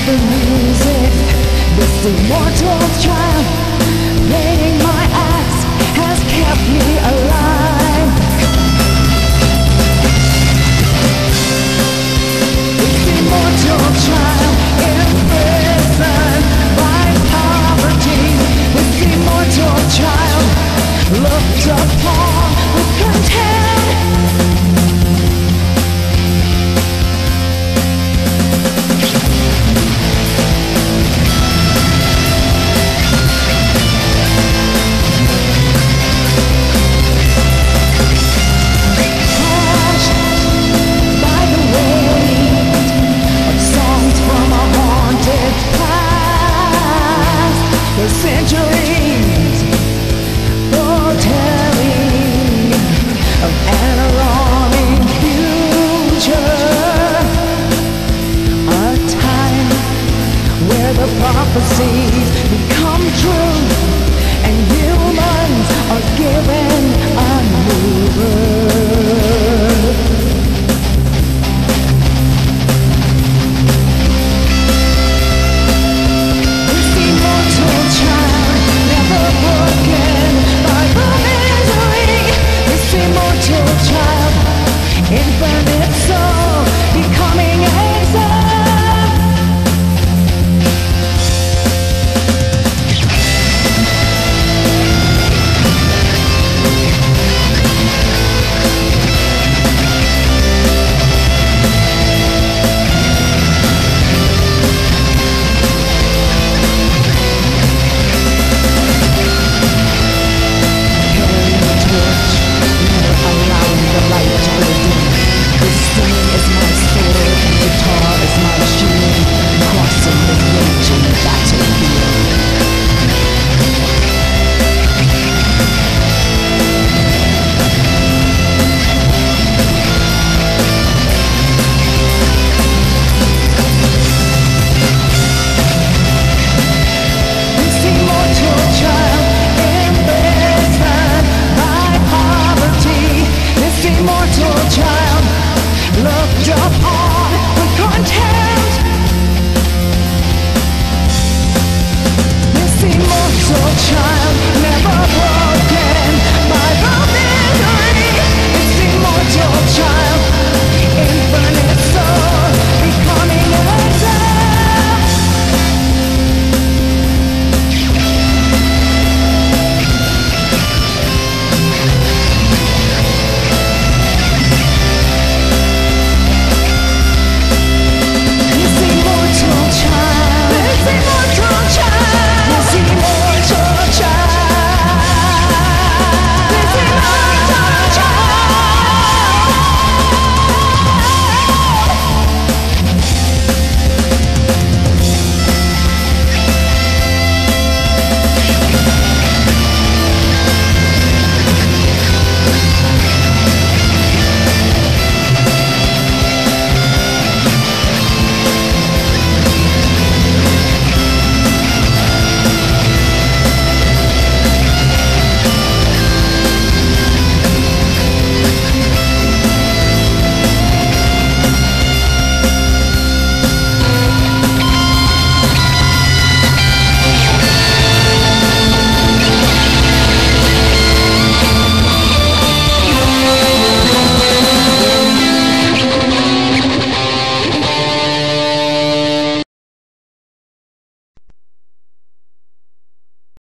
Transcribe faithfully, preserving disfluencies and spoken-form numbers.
the music, this immortal child playing my axe has kept me alive. This immortal child imprisoned by poverty. This immortal child looked upon with contempt. Centuries foretelling of an alarming future, a time where the prophecies become true and humans are given a new birth. Infinite soul becoming a